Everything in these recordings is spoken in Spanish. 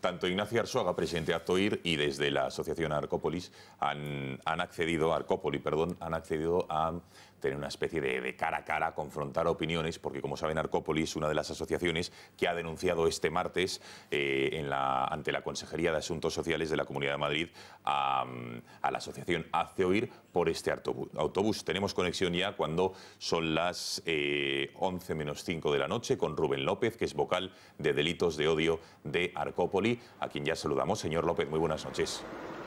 tanto Ignacio Arzuaga, presidente de Actoir, y desde la asociación Arcópolis han accedido a tener una especie de cara a cara, confrontar opiniones, porque como saben Arcópolis es una de las asociaciones que ha denunciado este martes ante la Consejería de Asuntos Sociales de la Comunidad de Madrid a la asociación Actoir por este autobús. Tenemos conexión ya cuando son las 11 menos 5 de la noche con Rubén López, que es vocal de Delitos de Odio de Arcópolis, a quien ya saludamos. Señor López, muy buenas noches.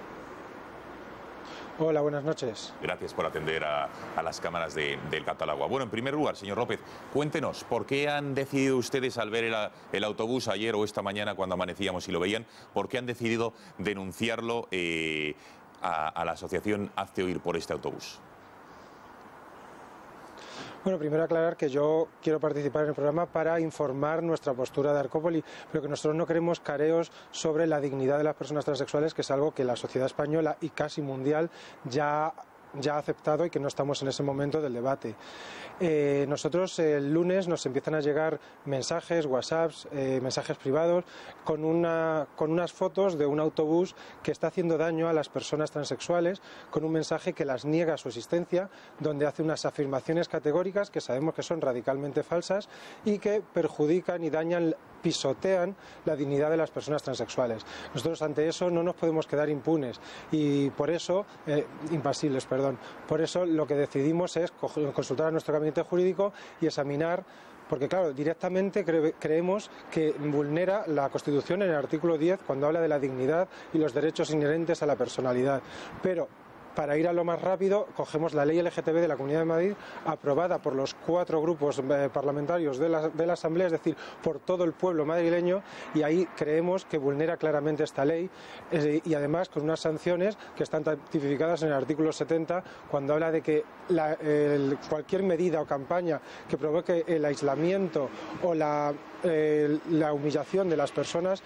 Hola, buenas noches. Gracias por atender a las cámaras del Catalagua. Bueno, en primer lugar, señor López, cuéntenos, ¿por qué han decidido ustedes, al ver el autobús ayer o esta mañana cuando amanecíamos y lo veían, por qué han decidido denunciarlo a la asociación Hazte Oír por este autobús? Bueno, primero aclarar que yo quiero participar en el programa para informar nuestra postura de Arcópolis, pero que nosotros no queremos careos sobre la dignidad de las personas transexuales, que es algo que la sociedad española y casi mundial ya ha aceptado y que no estamos en ese momento del debate. Nosotros el lunes nos empiezan a llegar mensajes, WhatsApps, mensajes privados con unas fotos de un autobús que está haciendo daño a las personas transexuales, con un mensaje que las niega su existencia, donde hace unas afirmaciones categóricas que sabemos que son radicalmente falsas y que perjudican y dañan, pisotean la dignidad de las personas transexuales. Nosotros ante eso no nos podemos quedar impunes y por eso, impasibles, perdón. Por eso lo que decidimos es consultar a nuestro gabinete jurídico y examinar, porque claro, directamente creemos que vulnera la Constitución en el artículo 10 cuando habla de la dignidad y los derechos inherentes a la personalidad. Pero para ir a lo más rápido, cogemos la ley LGTB de la Comunidad de Madrid, aprobada por los 4 grupos parlamentarios de la Asamblea, es decir, por todo el pueblo madrileño, y ahí creemos que vulnera claramente esta ley, y además con unas sanciones que están tipificadas en el artículo 70, cuando habla de que cualquier medida o campaña que provoque el aislamiento o la humillación de las personas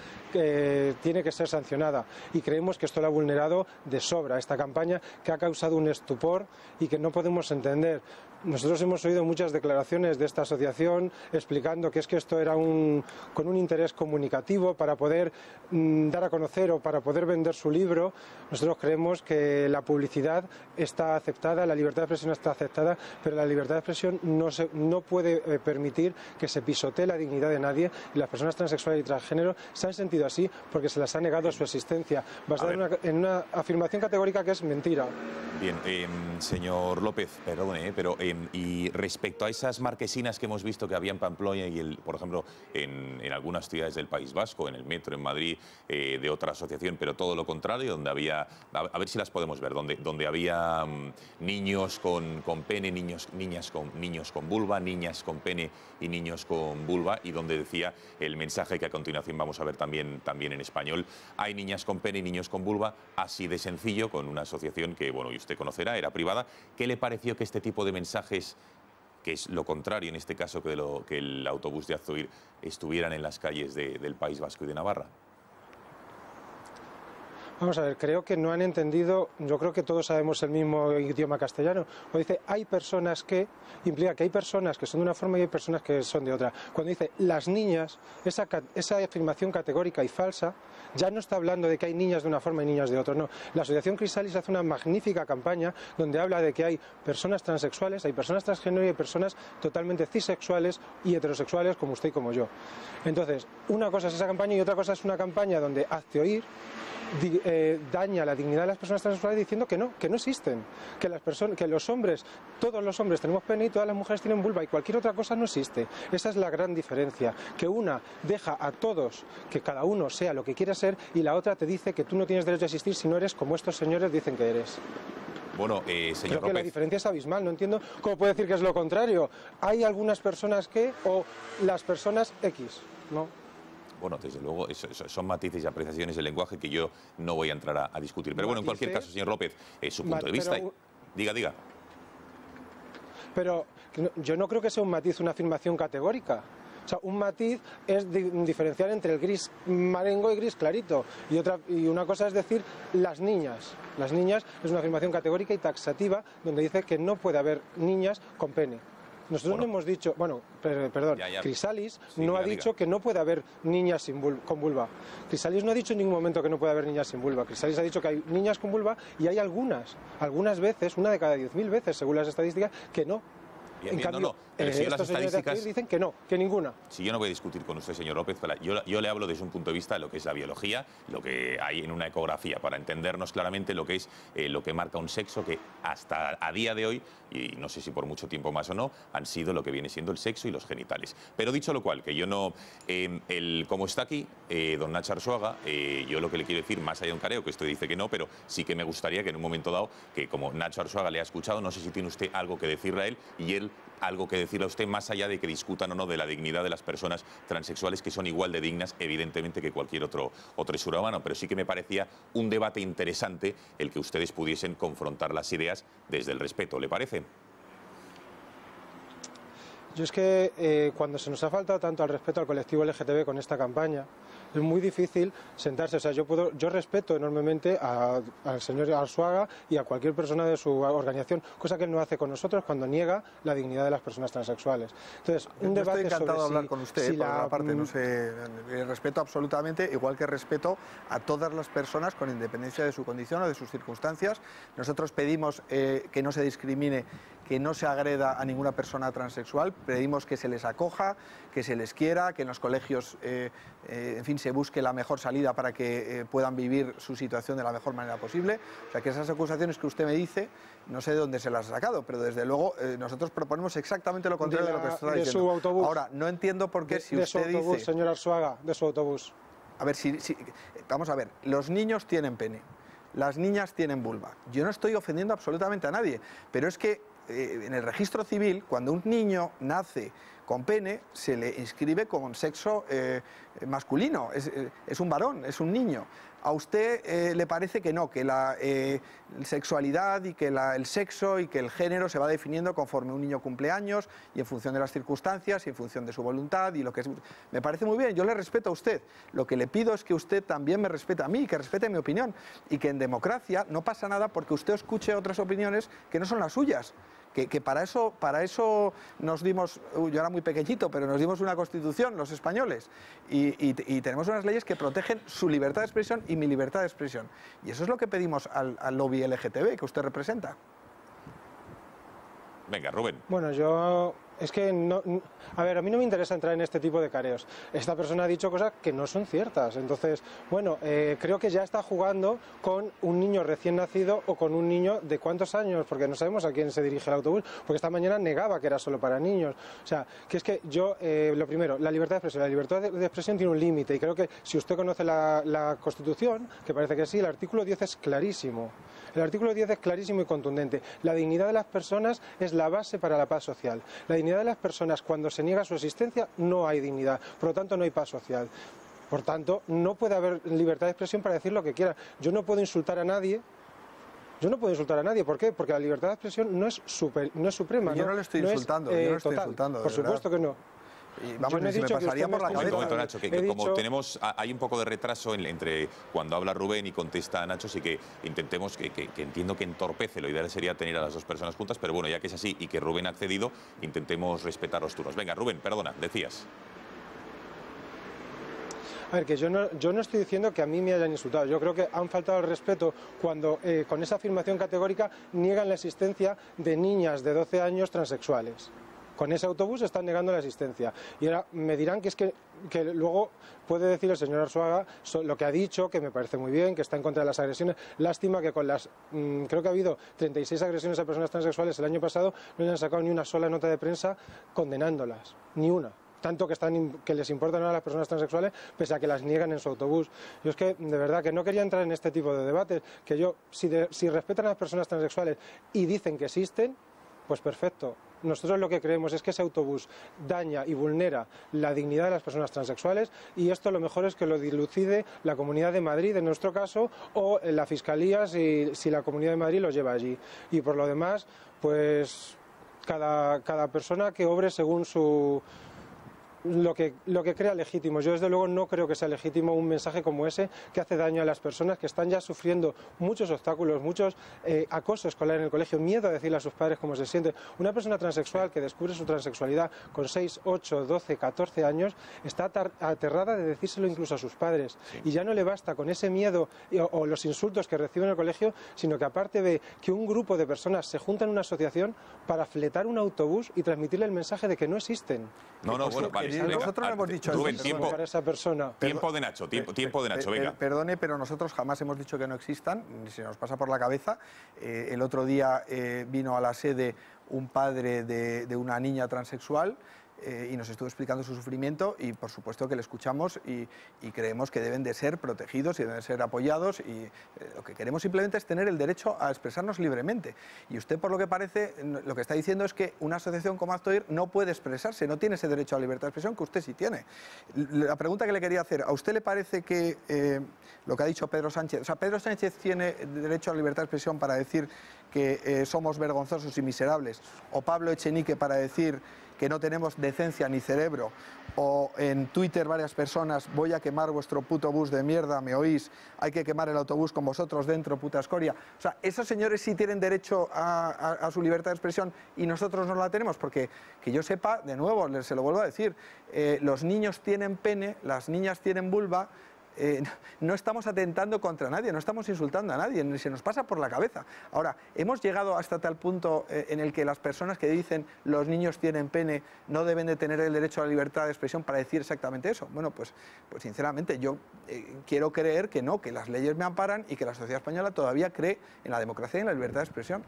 tiene que ser sancionada, y creemos que esto lo ha vulnerado de sobra esta campaña, que ha causado un estupor y que no podemos entender. Nosotros hemos oído muchas declaraciones de esta asociación explicando que es que esto era con un interés comunicativo para poder dar a conocer o para poder vender su libro. Nosotros creemos que la publicidad está aceptada, la libertad de expresión está aceptada, pero la libertad de expresión no puede permitir que se pisotee la dignidad de nadie, y las personas transexuales y transgénero se han sentido así porque se les ha negado su existencia, basada en una afirmación categórica que es mentira. Bien, señor López, perdone, pero y respecto a esas marquesinas que hemos visto que había en Pamplona y, por ejemplo, en algunas ciudades del País Vasco, en el metro, en Madrid, de otra asociación, pero todo lo contrario, donde había, a ver si las podemos ver, donde había niños con pene, niños con vulva, niñas con pene y niños con vulva, y donde decía el mensaje que a continuación vamos a ver también en español: hay niñas con pene y niños con vulva, así de sencillo, con una asociación que, bueno, y usted conocerá, era privada. ¿Qué le pareció que este tipo de mensajes, que es lo contrario en este caso que el autobús de Hazte Oír, estuvieran en las calles del País Vasco y de Navarra? Vamos a ver, creo que no han entendido, yo creo que todos sabemos el mismo idioma castellano. Cuando dice hay personas que, implica que hay personas que son de una forma y hay personas que son de otra. Cuando dice las niñas, esa afirmación categórica y falsa, ya no está hablando de que hay niñas de una forma y niñas de otra, no. La Asociación Crisalis hace una magnífica campaña donde habla de que hay personas transexuales, hay personas transgénero y hay personas totalmente cisexuales y heterosexuales como usted y como yo. Entonces, una cosa es esa campaña y otra cosa es una campaña donde Hazte Oír daña la dignidad de las personas transexuales diciendo que no existen, que los hombres, todos los hombres tenemos pene y todas las mujeres tienen vulva y cualquier otra cosa no existe. Esa es la gran diferencia, que una deja a todos que cada uno sea lo que quiera ser y la otra te dice que tú no tienes derecho a existir si no eres como estos señores dicen que eres. Bueno, señor Creo que López, la diferencia es abismal, no entiendo cómo puede decir que es lo contrario. Hay algunas personas que, o las personas X, ¿no? Bueno, desde luego, son matices y apreciaciones del lenguaje que yo no voy a entrar a discutir. Pero bueno, en cualquier caso, señor López, su punto de vista... Diga. Pero yo no creo que sea un matiz, una afirmación categórica. O sea, un matiz es diferenciar entre el gris marengo y gris clarito. Y una cosa es decir las niñas. Las niñas es una afirmación categórica y taxativa donde dice que no puede haber niñas con pene. Nosotros no hemos dicho, bueno, perdón, Chrysalis sí, no ha dicho que no puede haber niñas con vulva. Chrysalis no ha dicho en ningún momento que no puede haber niñas sin vulva. Chrysalis ha dicho que hay niñas con vulva y hay algunas veces, una de cada 10.000 veces, según las estadísticas, que no. Bien, En bien, cambio, pero si yo las estos señores de estadísticas aquí dicen que no, que ninguna. Si yo no voy a discutir con usted, señor López, yo le hablo desde un punto de vista de lo que es la biología, lo que hay en una ecografía, para entendernos claramente lo que es lo que marca un sexo que hasta a día de hoy, y no sé si por mucho tiempo más o no, han sido lo que viene siendo el sexo y los genitales. Pero dicho lo cual, que yo no... como está aquí, don Nacho Arzuaga, yo lo que le quiero decir, más allá de un careo, que usted dice que no, pero sí que me gustaría que en un momento dado, que como Nacho Arzuaga le ha escuchado, no sé si tiene usted algo que decirle a él y él algo que decirle a usted, más allá de que discutan o no de la dignidad de las personas transexuales, que son igual de dignas, evidentemente, que cualquier otro ser humano. Pero sí que me parecía un debate interesante el que ustedes pudiesen confrontar las ideas desde el respeto. ¿Le parece? Yo es que cuando se nos ha faltado tanto al respeto al colectivo LGTB con esta campaña, es muy difícil sentarse. O sea, yo respeto enormemente al señor Arzuaga y a cualquier persona de su organización, cosa que él no hace con nosotros cuando niega la dignidad de las personas transexuales. Entonces, un debate estoy encantado sobre de hablar con usted, por la parte, no sé, respeto absolutamente, igual que respeto a todas las personas con independencia de su condición o de sus circunstancias. Nosotros pedimos que no se discrimine, que no se agreda a ninguna persona transexual, pedimos que se les acoja, que se les quiera, que en los colegios, en fin, se busque la mejor salida para que puedan vivir su situación de la mejor manera posible. O sea, que esas acusaciones que usted me dice, no sé de dónde se las ha sacado, pero desde luego nosotros proponemos exactamente lo contrario de lo que está diciendo. De su autobús. Ahora, no entiendo por qué si de usted su autobús, dice... señor Arzuaga, de su autobús. A ver, vamos a ver, los niños tienen pene, las niñas tienen vulva. Yo no estoy ofendiendo absolutamente a nadie, pero es que en el registro civil, cuando un niño nace con pene, se le inscribe con sexo masculino, es un varón, es un niño. A usted le parece que no, que la sexualidad y que el sexo y que el género se va definiendo conforme un niño cumple años y en función de las circunstancias y en función de su voluntad y lo que es. Me parece muy bien, yo le respeto a usted. Lo que le pido es que usted también me respete a mí, que respete mi opinión y que en democracia no pasa nada porque usted escuche otras opiniones que no son las suyas. Que para eso nos dimos, yo era muy pequeñito, pero nos dimos una constitución, los españoles, y tenemos unas leyes que protegen su libertad de expresión y mi libertad de expresión. Y eso es lo que pedimos al lobby LGTB que usted representa. Venga, Rubén. Bueno, yo... Es que no... A ver, a mí no me interesa entrar en este tipo de careos. Esta persona ha dicho cosas que no son ciertas. Entonces, bueno, creo que ya está jugando con un niño recién nacido o con un niño de cuántos años, porque no sabemos a quién se dirige el autobús, porque esta mañana negaba que era solo para niños. O sea, que es que yo, lo primero, la libertad de expresión. La libertad de expresión tiene un límite y creo que si usted conoce la Constitución, que parece que sí, el artículo 10 es clarísimo. El artículo 10 es clarísimo y contundente. La dignidad de las personas es la base para la paz social. La dignidad de las personas, cuando se niega su existencia, no hay dignidad. Por lo tanto, no hay paz social. Por tanto, no puede haber libertad de expresión para decir lo que quiera. Yo no puedo insultar a nadie. Yo no puedo insultar a nadie. ¿Por qué? Porque la libertad de expresión no es suprema. Yo no le estoy insultando. Yo no le estoy insultando. Por supuesto que no. Y vamos, me pasaría por la cabeza. Un momento, Nacho, que como hay un poco de retraso entre cuando habla Rubén y contesta Nacho, sí que intentemos, que entiendo que entorpece, lo ideal sería tener a las dos personas juntas, pero bueno, ya que es así y que Rubén ha accedido, intentemos respetar los turnos. Venga, Rubén, perdona, decías. A ver, que yo no estoy diciendo que a mí me hayan insultado. Yo creo que han faltado el respeto cuando con esa afirmación categórica niegan la existencia de niñas de 12 años transexuales. Con ese autobús están negando la existencia. Y ahora me dirán que es que luego puede decir el señor Arzuaga lo que ha dicho, que me parece muy bien, que está en contra de las agresiones. Lástima que con las... creo que ha habido 36 agresiones a personas transexuales el año pasado, no le han sacado ni una sola nota de prensa condenándolas. Ni una. Tanto que les importan a las personas transexuales, pese a que las niegan en su autobús. Yo es que, de verdad, que no quería entrar en este tipo de debates, que yo, si respetan a las personas transexuales y dicen que existen, pues perfecto. Nosotros lo que creemos es que ese autobús daña y vulnera la dignidad de las personas transexuales y esto lo mejor es que lo dilucide la Comunidad de Madrid, en nuestro caso, o la Fiscalía si la Comunidad de Madrid lo lleva allí. Y por lo demás, pues cada persona que obre según su lo que crea legítimo. Yo desde luego no creo que sea legítimo un mensaje como ese que hace daño a las personas que están ya sufriendo muchos obstáculos, muchos acoso escolar en el colegio, miedo a decirle a sus padres cómo se siente. Una persona transexual que descubre su transexualidad con 6, 8, 12, 14 años está aterrada de decírselo incluso a sus padres. Y ya no le basta con ese miedo o los insultos que recibe en el colegio, sino que aparte ve que un grupo de personas se juntan en una asociación para fletar un autobús y transmitirle el mensaje de que no existen. No, bueno, vale. Nosotros no hemos dicho Rubén, eso. tiempo, Para esa persona. tiempo de Nacho, tiempo de Nacho, venga. Perdone, pero nosotros jamás hemos dicho que no existan, ni se nos pasa por la cabeza. El otro día vino a la sede un padre de una niña transexual y nos estuvo explicando su sufrimiento y por supuesto que le escuchamos y creemos que deben de ser protegidos y deben de ser apoyados y lo que queremos simplemente es tener el derecho a expresarnos libremente. Y usted, por lo que parece, lo que está diciendo es que una asociación como Actoir no puede expresarse, no tiene ese derecho a la libertad de expresión que usted sí tiene. La pregunta que le quería hacer, ¿a usted le parece que lo que ha dicho Pedro Sánchez, o sea, Pedro Sánchez tiene derecho a la libertad de expresión para decir que somos vergonzosos y miserables, o Pablo Echenique para decir que no tenemos decencia ni cerebro, o en Twitter varias personas, voy a quemar vuestro puto bus de mierda, ¿me oís? Hay que quemar el autobús con vosotros dentro, puta escoria. O sea, esos señores sí tienen derecho a su libertad de expresión y nosotros no la tenemos, porque que yo sepa, de nuevo, se lo vuelvo a decir, los niños tienen pene, las niñas tienen vulva. No estamos atentando contra nadie, no estamos insultando a nadie, ni se nos pasa por la cabeza. Ahora, hemos llegado hasta tal punto en el que las personas que dicen los niños tienen pene no deben de tener el derecho a la libertad de expresión para decir exactamente eso. Bueno, pues sinceramente yo quiero creer que no, que las leyes me amparan y que la sociedad española todavía cree en la democracia y en la libertad de expresión.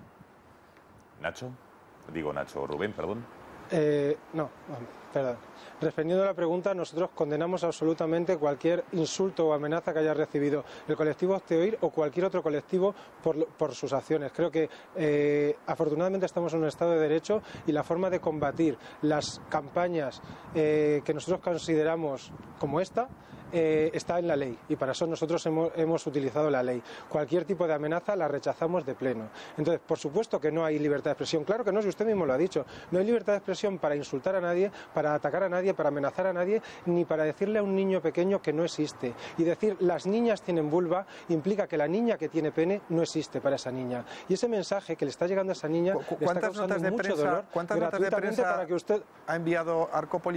Rubén, perdón. No, perdón. Respondiendo a la pregunta, nosotros condenamos absolutamente cualquier insulto o amenaza que haya recibido el colectivo Actoir o cualquier otro colectivo por sus acciones. Creo que afortunadamente estamos en un Estado de Derecho y la forma de combatir las campañas que nosotros consideramos como esta está en la ley y para eso nosotros hemos utilizado la ley. Cualquier tipo de amenaza la rechazamos de pleno. Entonces, por supuesto que no hay libertad de expresión. Claro que no, si usted mismo lo ha dicho. No hay libertad de expresión para insultar a nadie, para atacar a nadie, para amenazar a nadie, ni para decirle a un niño pequeño que no existe. Y decir las niñas tienen vulva implica que la niña que tiene pene no existe para esa niña. Y ese mensaje que le está llegando a esa niña le está causando mucho dolor. ¿Cuántas notas de prensa para que usted ha enviado Arcópoli,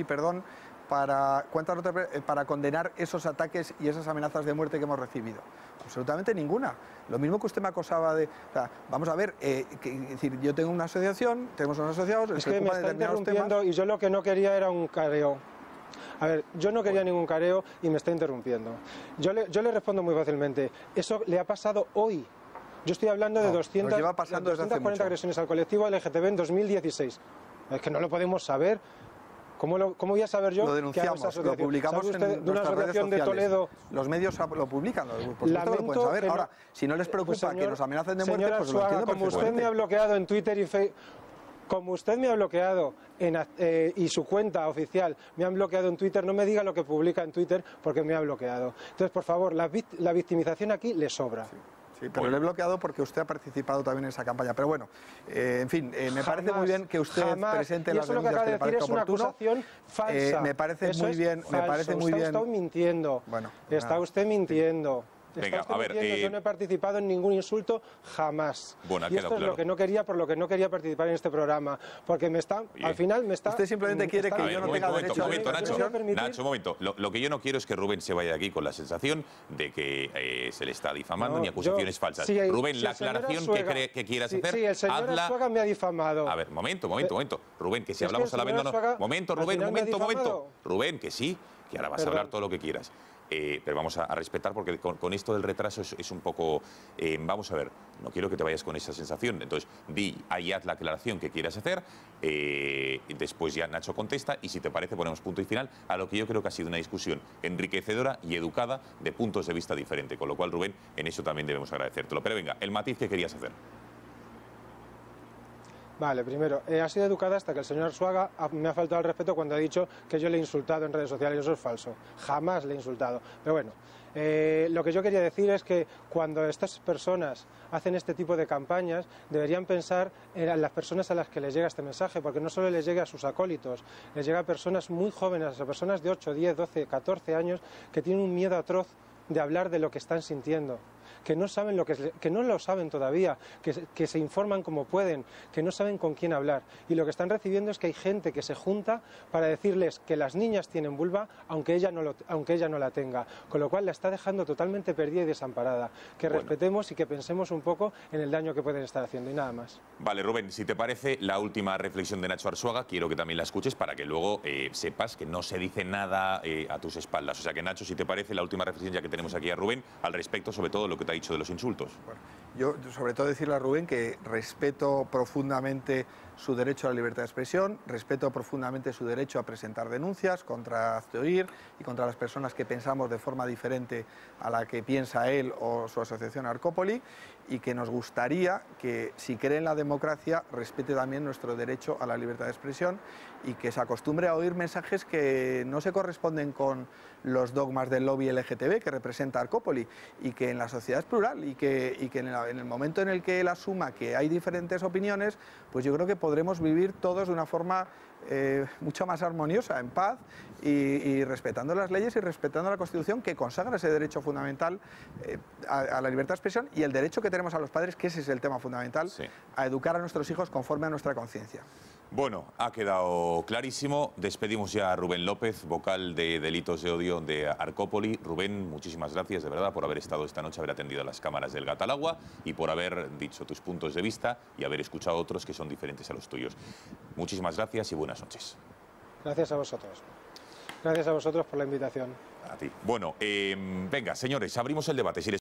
para condenar esos ataques y esas amenazas de muerte que hemos recibido? Absolutamente ninguna. Lo mismo que usted me acosaba de... O sea, vamos a ver, es decir, yo tengo una asociación, tenemos unos asociados... Es que me está interrumpiendo y yo lo que no quería era un careo. A ver, yo no quería ningún careo y me está interrumpiendo. Yo le respondo muy fácilmente. Eso le ha pasado hoy. Yo estoy hablando de 240 agresiones al colectivo LGTB en 2016. Es que no lo podemos saber. ¿Cómo voy a saber yo? Lo denunciamos, lo publicamos en nuestras redes sociales. De Toledo? Los medios lo publican, por supuesto lo pueden saber. Ahora, si no les preocupa que nos amenacen de muerte, pues lo entiendo como usted me ha bloqueado en Twitter y Facebook, como usted me ha bloqueado y su cuenta oficial me han bloqueado en Twitter, no me diga lo que publica en Twitter porque me ha bloqueado. Entonces, por favor, la victimización aquí le sobra. Sí. Sí, pero le he bloqueado porque usted ha participado también en esa campaña. Pero bueno, en fin, me parece muy bien que usted presente las denuncias que le parezca oportuno. Falsa. Me parece muy bien. Me parece muy bien. Está usted mintiendo. Bueno, está usted mintiendo. Venga, a ver, yo no he participado en ningún insulto jamás. Bueno, y esto es lo que no quería, por lo que no quería participar en este programa, porque me está, al final me está... Usted simplemente quiere que yo no tenga derecho a... Nacho, un momento. Lo que yo no quiero es que Rubén se vaya de aquí con la sensación de que se le está difamando ni acusaciones falsas. Rubén, la aclaración que quieras hacer, sí, el señor Arzuaga me ha difamado. A ver, momento. Rubén, que si hablamos a la vez... Momento, Rubén, momento. Rubén, que sí, que ahora vas a hablar todo lo que quieras. Pero vamos a respetar porque con esto del retraso es un poco... vamos a ver, no quiero que te vayas con esa sensación. Entonces, ahí haz la aclaración que quieras hacer, después ya Nacho contesta y si te parece ponemos punto y final a lo que yo creo que ha sido una discusión enriquecedora y educada de puntos de vista diferentes. Con lo cual, Rubén, en eso también debemos agradecértelo. Pero venga, el matiz que querías hacer. Vale, primero, ha sido educada hasta que el señor Arzuaga me ha faltado el respeto cuando ha dicho que yo le he insultado en redes sociales. Eso es falso. Jamás le he insultado. Pero bueno, lo que yo quería decir es que cuando estas personas hacen este tipo de campañas, deberían pensar en las personas a las que les llega este mensaje, porque no solo les llega a sus acólitos, les llega a personas muy jóvenes, a personas de 8, 10, 12, 14 años que tienen un miedo atroz de hablar de lo que están sintiendo, que no saben que no lo saben todavía, que se informan como pueden, que no saben con quién hablar, y lo que están recibiendo es que hay gente que se junta para decirles que las niñas tienen vulva aunque ella no la tenga, con lo cual la está dejando totalmente perdida y desamparada. Que respetemos y que pensemos un poco en el daño que pueden estar haciendo, y nada más. Vale, Rubén, si te parece, la última reflexión de Nacho Arzuaga, quiero que también la escuches para que luego sepas que no se dice nada a tus espaldas. O sea que, Nacho, si te parece, la última reflexión, ya que tenemos aquí a Rubén, al respecto, sobre todo lo que te ha dicho de los insultos. Bueno, yo, sobre todo, decirle a Rubén que respeto profundamente su derecho a la libertad de expresión, respeto profundamente su derecho a presentar denuncias contra Hazte Oír y contra las personas que pensamos de forma diferente a la que piensa él o su asociación Arcópoli, y que nos gustaría que, si cree en la democracia, respete también nuestro derecho a la libertad de expresión y que se acostumbre a oír mensajes que no se corresponden con los dogmas del lobby LGTB que representa Arcópoli, y que en la sociedad es plural, y que en el momento en el que él asuma que hay diferentes opiniones, pues yo creo que podremos vivir todos de una forma mucho más armoniosa, en paz y respetando las leyes y respetando la Constitución, que consagra ese derecho fundamental a la libertad de expresión, y el derecho que tenemos a los padres, que ese es el tema fundamental, sí, a educar a nuestros hijos conforme a nuestra conciencia. Bueno, ha quedado clarísimo. Despedimos ya a Rubén López, vocal de Delitos de Odio de Arcópoli. Rubén, muchísimas gracias, de verdad, por haber estado esta noche, haber atendido a las cámaras del Gatalagua y por haber dicho tus puntos de vista y haber escuchado otros que son diferentes a los tuyos. Muchísimas gracias y buenas noches. Gracias a vosotros. Gracias a vosotros por la invitación. A ti. Bueno, venga, señores, abrimos el debate. Si les